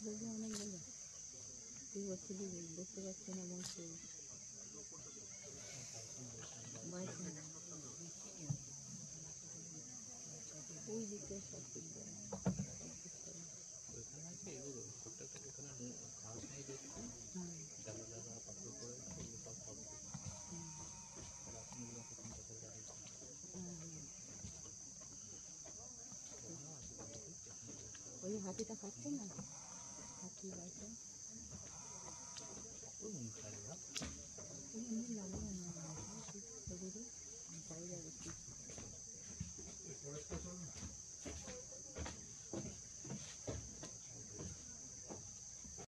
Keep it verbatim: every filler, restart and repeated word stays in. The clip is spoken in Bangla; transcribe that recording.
দেখলে অনেক গেল তুই বলছিলি দেখতে পাচ্ছি না মনে ওই দিকে সব ওইখানে আছে এগুলো প্রত্যেকটা ওখানে ঘাস নেই দেখছি ডালা ডালা পাথর পড়ে আছে এগুলো সব হবে এখন এগুলো প্রথম দেখা যায় ওই হাতিটা খাচ্ছে না হাতি গাছে খাই